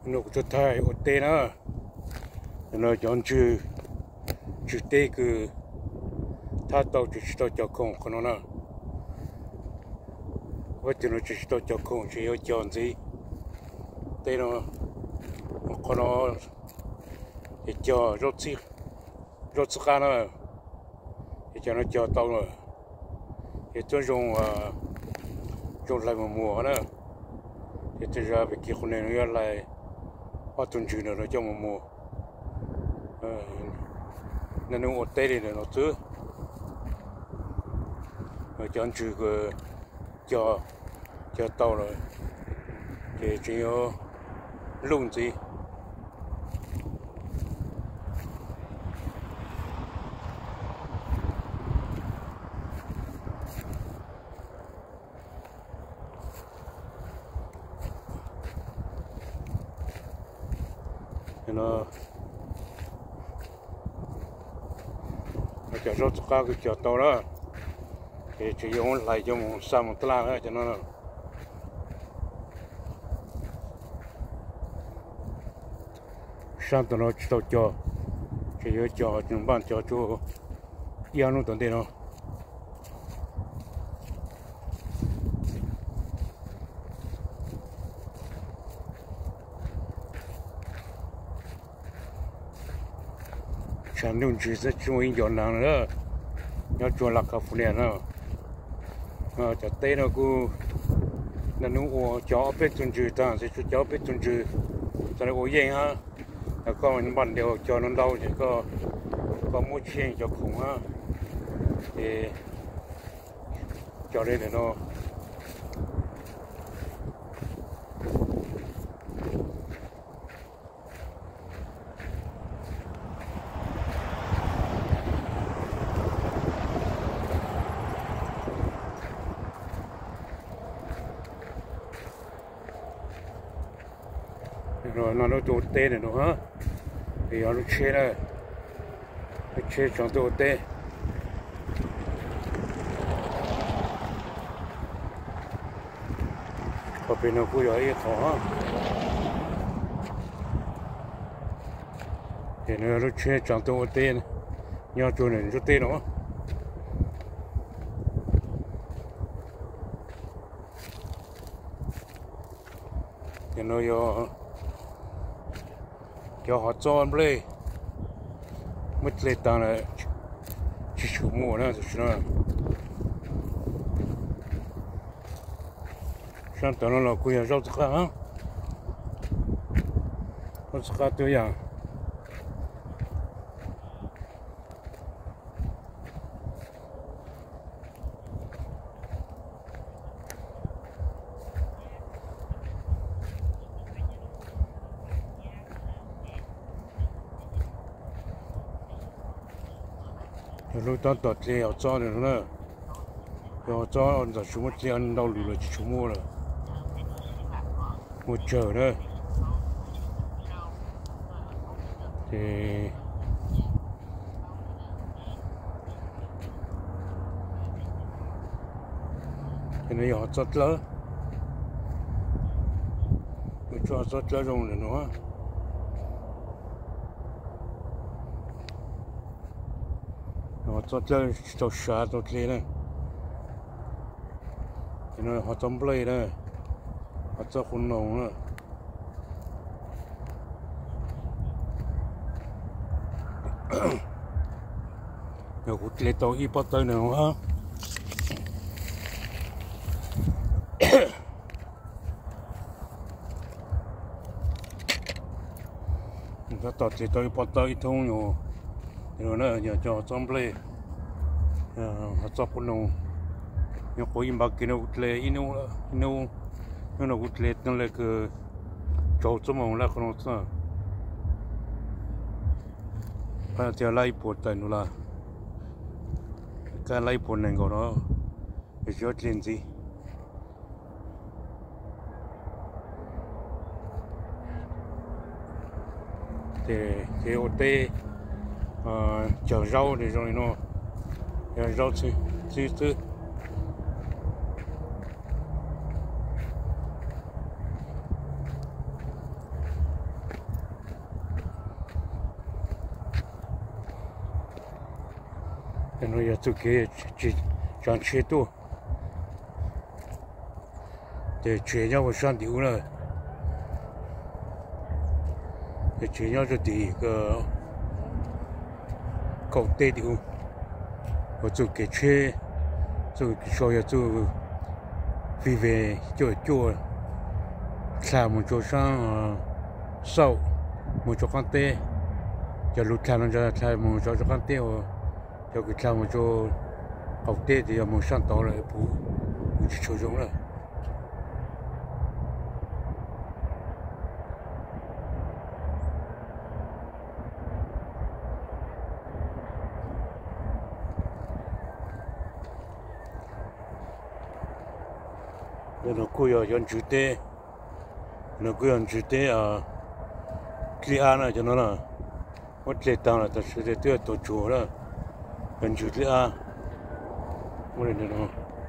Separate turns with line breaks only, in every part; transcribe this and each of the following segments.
nó cũng thay ở đây nữa nó chọn chữ chữ tê cứ thà tàu chữ tàu cho không còn nó vậy thì nó chữ tàu cho không chỉ có chọn gì đây nó còn nó thì cho rốt cá nữa thì cho nó cho tàu nữa thì tôi dùng lại một mùa nữa thì tôi ra về kia con này nó lại hoa tuần chữ nữa nó cho một mùa nên nó ở đây thì nó thứ rồi chọn chữ cho tàu rồi thì chỉ có lùng gì nó cho rốt cá cái cho tàu đó thì chỉ dùng lại cho một sao một tla nữa cho nó sang tụi nó tàu cho chỉ cho chúng bạn cho chú yêu nó tận đây nó chẳng những chỉ là chúng mình chọn năng nữa nhớ chọn lạc phụ liền nữa cho tây nó cũng nên nó cho biết tuần chữ ta sẽ cho biết tuần chữ cho nó yên ha có mình bắt đều cho nó đau thì có mua chuyện cho khủng ha thì cho đây để nó rồi nó tụt tê này nó hả thì nó chế trong tụt tê có bên nó cũng vậy thỏ thì nó chế trong tụt tê nhau chỗ này chỗ tê nó thì nó cho họ cho anh play mất lệ tàng là chỉ chủ mua nữa rồi nó sáng tao nó là quỳ rau cá hả rau cá tôi à lúc đó tọt thì họ cho được nữa, họ cho giờ chúng mất tiền đâu lừa chỉ chúng mua rồi, mua chờ nữa, thì cái này họ cho lỡ, cho lỡ dùng được nữa. Họ chơi cho xa cho kia này, cái này họ chấm play này, họ cho con nồng nữa, nhiều cút lê tàu ít bắt tay nữa hả? Chúng ta chỉ tới bắt tay thôi nhiều. Rồi nó giờ cho chấm play, họ cho con nồng, nhưng có im bạc kia nó lệ inu nó lệ nó là cái chỗ cho mong là con sao, phải theo lại bột tay nó là cái lại bột này của nó để cho lên gì, thì cái ô tê chở rau để rồi nó rau thứ 然后要做给长切多，对，切要我上丢了，这切要就第一个搞对丢，我做给切，做说要做肥肥做，下么做上烧，么做干爹，就路下那就下么做干爹哦。cho cái sao mà cho học tết thì một sáng tối là bố chỉ sử dụng rồi nó cùi ở dân chủ tết nó cùi dân chủ tết ở kia này cho nó là mất lệ tao là ta sẽ đưa tổ chùa đó gần chút nữa mua lên nó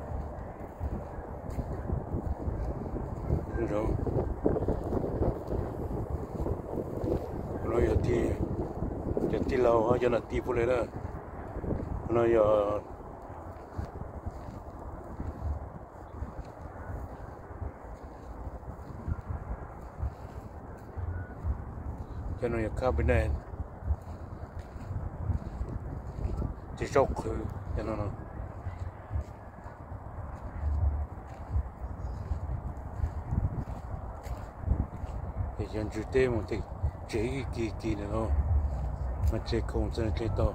rồi nó giờ thì lâu hơn cho nó tí phụ lên đó nó giờ cho nó giờ cao bên này chỉ sốc cho nó thì dân chủ tế một thì chế kỳ nữa thôi mà chế không cho chế to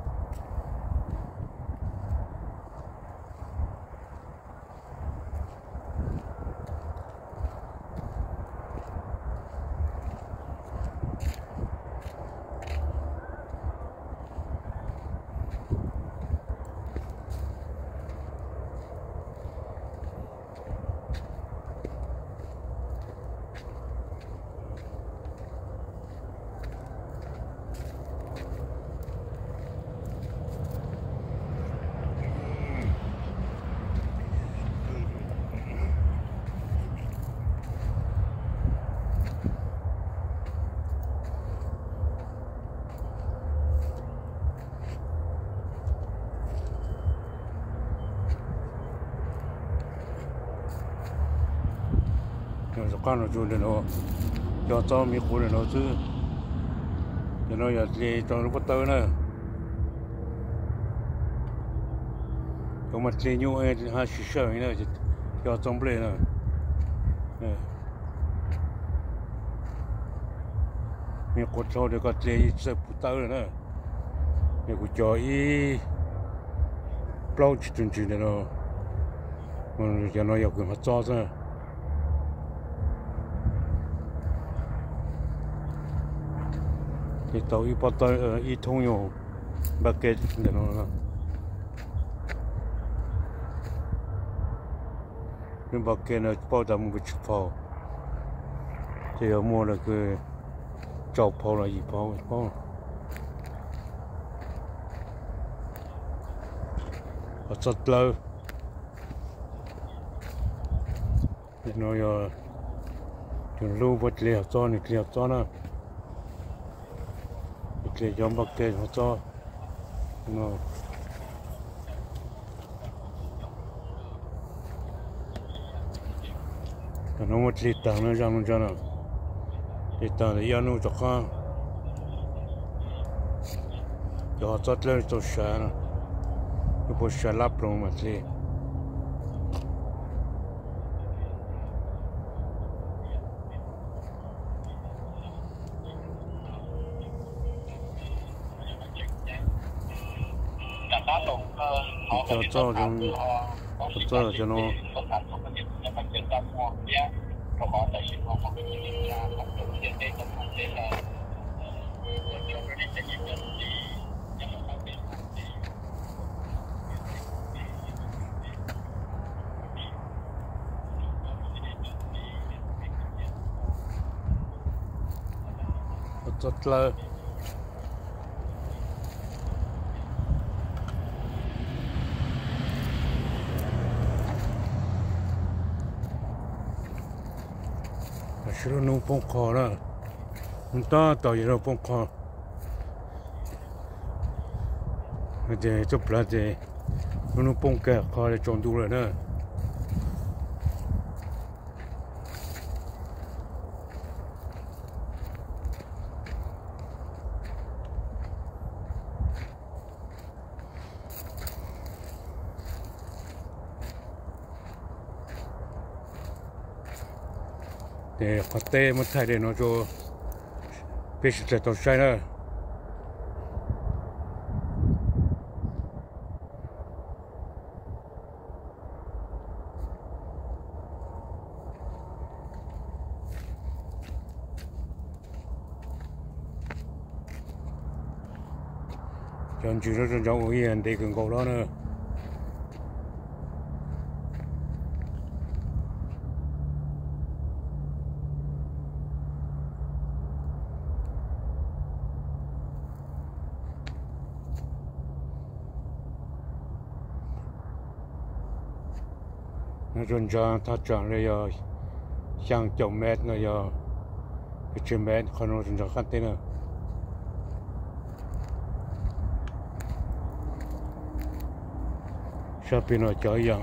rồi con nó chui lên nó cho mi khu lên nó chứ cho nó giờ thì cho nó bắt tới nữa còn mặt thì nhau ấy hai xí sợ nữa cho trong bể nữa mi cột sau được có thì sẽ phụ tới nữa mi cũng cho ý bao nhiêu chuyện nữa nó còn cho nó giờ cũng hết cho rồi thì tàu ít bắt tay ít thông nhau bucket để nó nên bucket nó bao đầm cái chụp phao thì ở mua là cái chậu phao là gì phao ở rất lâu thì nó giờ lưu vật liệu cho nó để dòng bạc kê họ cho nó một lít tảng nó ra nó lít tảng để ăn cho con cho họ chót lên cho xả nó bố xả lắp luôn mà thì cho nó rất là 싫어 너무 뻥커라 따 이러 뻥커 để chụp là để nó bông kẹt khỏi tròn đủ rồi nữa để có tê một thay để nó cho biết sẽ tốt sai nữa chọn chữ nó trong cái hiện để cần cầu đó nữa nó run ra ta chọn đây rồi sang chồng mét rồi giờ cái chuyện mét còn nó run ra khăn thế nữa sao bị nó chở dạng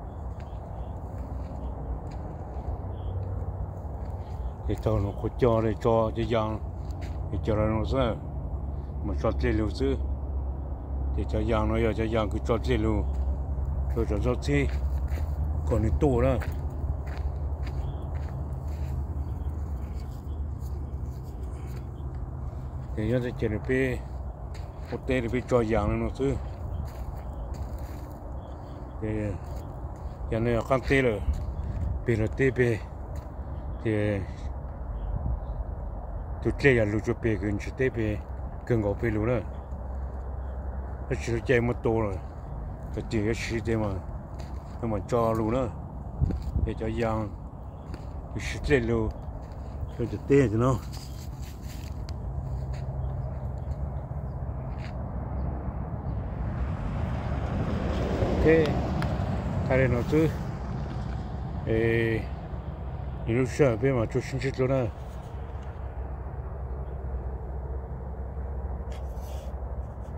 thì tao nó có cho đây cho cái dạng thì cho nó ra mà cho tiền lưu chứ thì cho dạng nó giờ cho dạng cứ cho tiền lưu rồi cho gì còn cái tủ đó thì nó sẽ chỉ được bị một tên thì bị cho dạng nó chứ thì giờ này con tê rồi bị nó tê bê thì tụi trẻ là lũ chụp bê gần chụp tê bê gần ngõ bê lũ nữa nó chỉ chạy một tô rồi cái chỉ cái xí thế mà nhưng mà cho lũ nữa để cho giang cái xí tê lũ cho tê thì nó ok cái này nó chứ lúc sợ bên mà chú xin chết luôn á